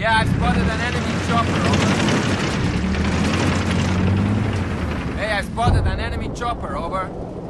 Yeah, I've spotted an enemy chopper, over. Hey, I spotted an enemy chopper, over.